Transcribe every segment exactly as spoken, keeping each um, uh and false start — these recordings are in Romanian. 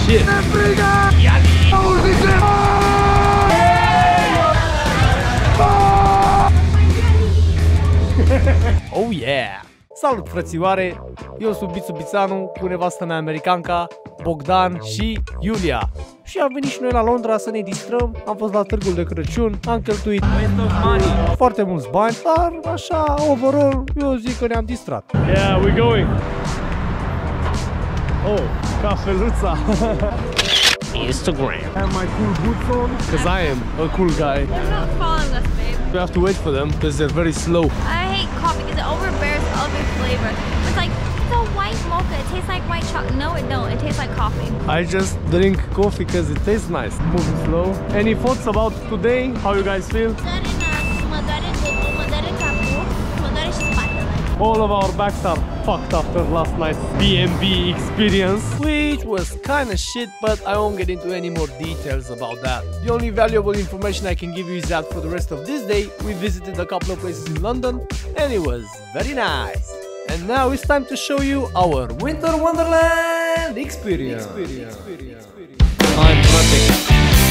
shit. Oh yeah! Salut frățioare! Eu sunt Bițu Bițanu cu nevastă mea americanca, Bogdan și Iulia. Și am venit și noi la Londra să ne distrăm. Am fost la târgul de Crăciun, am cheltuit foarte mulți bani, dar așa, overall, eu zic că ne-am distrat. Yeah, we're going! Oh, cafeluța! Instagram. I have my cool boots on, because I am a cool guy. They're not following us, babe. We have to wait for them, because they're very slow. I hate coffee because it overbears all of its flavor. It's like, it's a white mocha. It tastes like white chocolate. No, it don't. It tastes like coffee. I just drink coffee because it tastes nice. Moving slow. Any thoughts about today? How you guys feel? All of our backs are fucked after last night's B and B experience, which was kinda shit, but I won't get into any more details about that. The only valuable information I can give you is that for the rest of this day, we visited a couple of places in London, and it was very nice. And now it's time to show you our Winter Wonderland experience. experience. experience. experience. I'm traffic.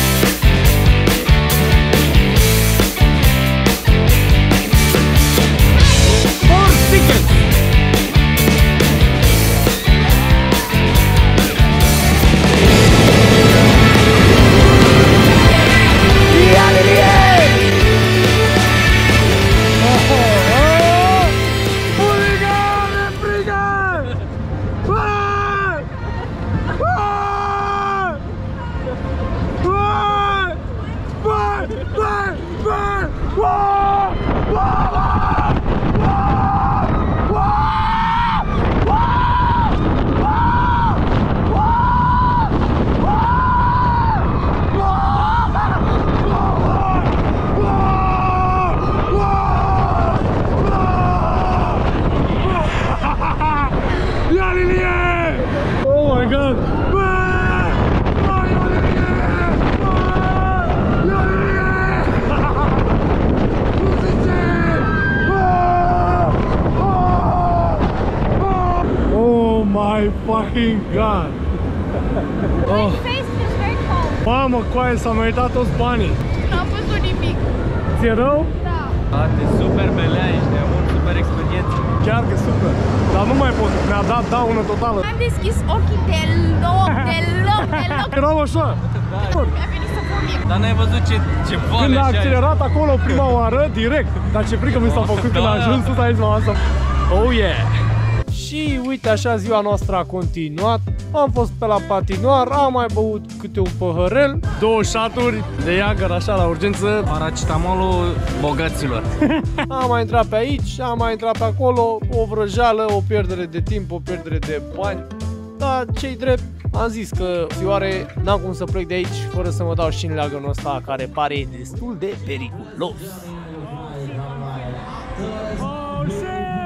My fucking god! Oh. Mamă, coaie, s-au meritat toți banii! N-am văzut nimic! Ți-e rău? Da! A, de super belea, ești de un super experiență! Chiar că super! Dar nu mai pot, mi-a dat daună totală! Am deschis ochii deloc, deloc, deloc! Erau așa! Da. Mi-a venit să vomit! Dar n-ai văzut ce, ce vale. Când a accelerat acolo prima oară, direct! Dar ce frică mi s-a făcut când a ajuns sus aici, m-am asta. Oh yeah! Și uite așa ziua noastră a continuat. Am fost pe la patinoar, am mai băut câte un păhărel, două șaturi de Jagger așa la urgență. Paracetamolul bogaților. Am mai intrat pe aici, am mai intrat pe acolo, o vrăjeală, o pierdere de timp, o pierdere de bani. Dar ce-i drept, am zis că zioare n-am cum să plec de aici fără să mă dau și în leagănul ăsta care pare destul de periculos. Oh, shit!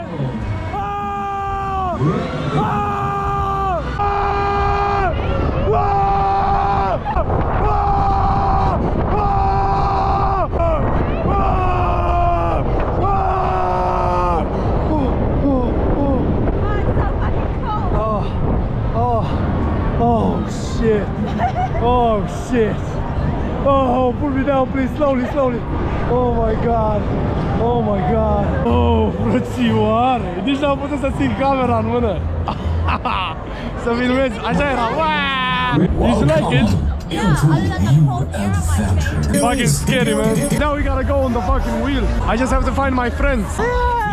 Oh shit! Oh shit! Oh, put me down, please, slowly, slowly. Oh my god! Oh my god! Oh, frățioare! Nici n-am putut să țin camera în mână. Să filmezi, așa era. Did you like it? Yeah, other than the cold air of my face. Fucking scary, man. Now we gotta go on the fucking wheel. I just have to find my friends. Hey!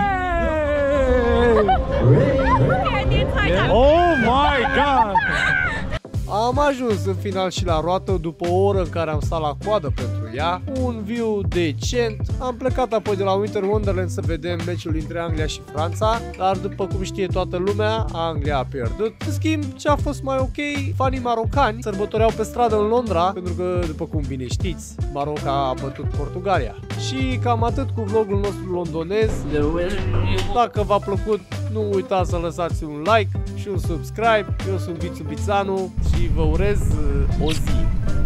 Oh my god! Am ajuns în final și la roată după o oră în care am stat la coadă pentru ea. Un view decent. Am plecat apoi de la Winter Wonderland să vedem meciul dintre Anglia și Franța, dar după cum știe toată lumea, Anglia a pierdut. În schimb, ce a fost mai ok, fanii marocani sărbătoreau pe stradă în Londra, pentru că, după cum bine știți, Maroc a bătut Portugalia. Și cam atât cu vlogul nostru londonez. Dacă v-a plăcut, nu uitați să lăsați un like și un subscribe. Eu sunt Bițu Bițanu și vă urez o zi